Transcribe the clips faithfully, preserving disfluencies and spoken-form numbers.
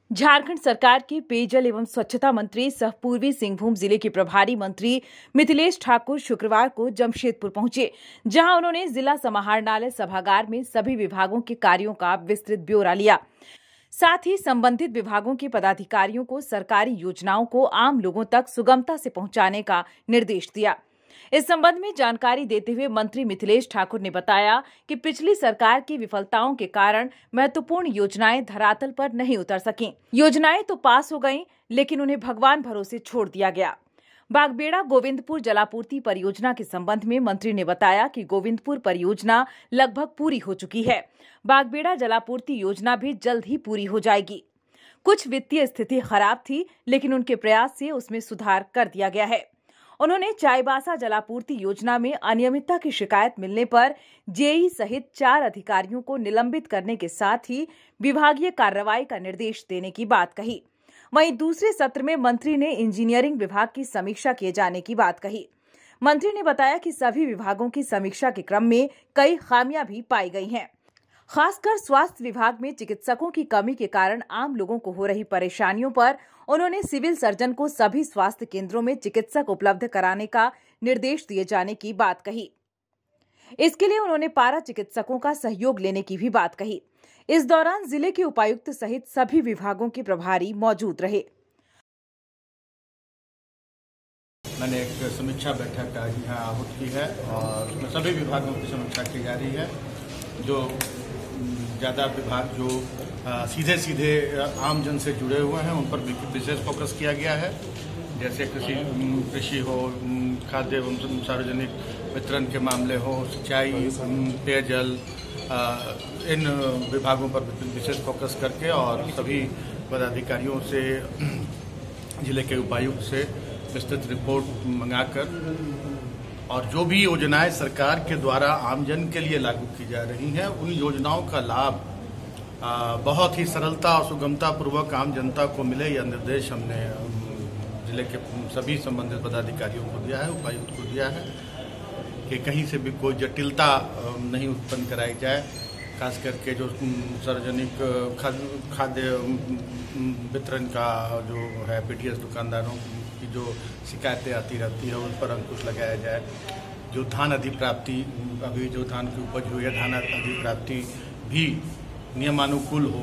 झारखंड सरकार के पेयजल एवं स्वच्छता मंत्री सह पूर्वी सिंहभूम जिले के प्रभारी मंत्री मिथिलेश ठाकुर शुक्रवार को जमशेदपुर पहुंचे, जहां उन्होंने जिला समाहरणालय सभागार में सभी विभागों के कार्यों का विस्तृत ब्यौरा लिया। साथ ही संबंधित विभागों के पदाधिकारियों को सरकारी योजनाओं को आम लोगों तक सुगमता से पहुंचाने का निर्देश दिया। इस संबंध में जानकारी देते हुए मंत्री मिथिलेश ठाकुर ने बताया कि पिछली सरकार की विफलताओं के कारण महत्वपूर्ण योजनाएं धरातल पर नहीं उतर सकीं। योजनाएं तो पास हो गईं, लेकिन उन्हें भगवान भरोसे छोड़ दिया गया। बागबेड़ा गोविंदपुर जलापूर्ति परियोजना के संबंध में मंत्री ने बताया कि गोविंदपुर परियोजना लगभग पूरी हो चुकी है। बागबेड़ा जलापूर्ति योजना भी जल्द ही पूरी हो जाएगी। कुछ वित्तीय स्थिति खराब थी, लेकिन उनके प्रयास से उसमें सुधार कर दिया गया है। उन्होंने चाईबासा जलापूर्ति योजना में अनियमितता की शिकायत मिलने पर जेई सहित चार अधिकारियों को निलंबित करने के साथ ही विभागीय कार्रवाई का निर्देश देने की बात कही। वहीं दूसरे सत्र में मंत्री ने इंजीनियरिंग विभाग की समीक्षा किए जाने की बात कही। मंत्री ने बताया कि सभी विभागों की समीक्षा के क्रम में कई खामियां भी पाई गई हैं। खासकर स्वास्थ्य विभाग में चिकित्सकों की कमी के कारण आम लोगों को हो रही परेशानियों पर उन्होंने सिविल सर्जन को सभी स्वास्थ्य केंद्रों में चिकित्सक उपलब्ध कराने का निर्देश दिए जाने की बात कही। इसके लिए उन्होंने पारा चिकित्सकों का सहयोग लेने की भी बात कही। इस दौरान जिले के उपायुक्त सहित सभी विभागों के प्रभारी मौजूद रहे। मैंने एक समीक्षा बैठक आज यहाँ आहूत की है और उसमें सभी विभागों की समीक्षा की जा रही है। जो ज़्यादा विभाग जो आ, सीधे सीधे आम जन से जुड़े हुए हैं उन पर विशेष फोकस किया गया है, जैसे कृषि कृषि हो, खाद्य एवं सार्वजनिक वितरण के मामले हो, सिंचाई, पेयजल, इन विभागों पर विशेष फोकस करके और सभी पदाधिकारियों से जिले के उपायुक्त से विस्तृत रिपोर्ट मंगाकर और जो भी योजनाएं सरकार के द्वारा आमजन के लिए लागू की जा रही हैं उन योजनाओं का लाभ आ, बहुत ही सरलता और सुगमता पूर्वक आम जनता को मिले, यह निर्देश हमने जिले के सभी संबंधित पदाधिकारियों को दिया है, उपायुक्त को दिया है कि कहीं से भी कोई जटिलता नहीं उत्पन्न कराई जाए। खास करके जो सार्वजनिक खाद्य वितरण का जो है पीटीएस दुकानदारों की जो शिकायतें आती रहती है उन पर अंकुश लगाया जाए। जो धान अधिप्राप्ति, अभी जो धान की उपज हुई है, धान अधिप्राप्ति भी नियमानुकूल हो।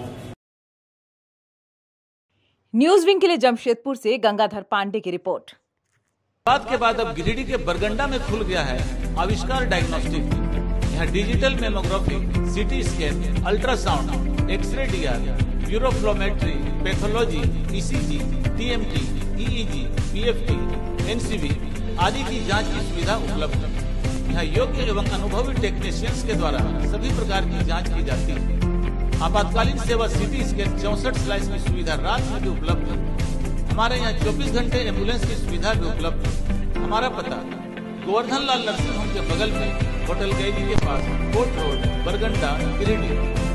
न्यूज विंग के लिए जमशेदपुर से गंगाधर पांडे की रिपोर्ट। बात के बाद अब गिरिडीह के बरगंडा में खुल गया है आविष्कार डायग्नोस्टिक। यहाँ digital mammography, CT scan, ultrasound, X ray DR, uroflowmetry, pathology, ECG, TMT, EEG, PFT, NCB आदि की जांच की सुविधा उपलब्ध है। यहाँ योग्य एवं अनुभवी टेक्नीशियंस के द्वारा सभी प्रकार की जांच की जाती है। आपातकालीन सेवा सीटी स्कैन चौसठ स्लाइस की सुविधा रात में भी उपलब्ध है। हमारे यहाँ चौबीस घंटे एम्बुलेंस की सुविधा भी उपलब्ध है। हमारा पता गोवर्धन लाल नर्सिंग होम के बगल में होटल गैली के पास कोट रोड, बरगंडा, गिरिडीह।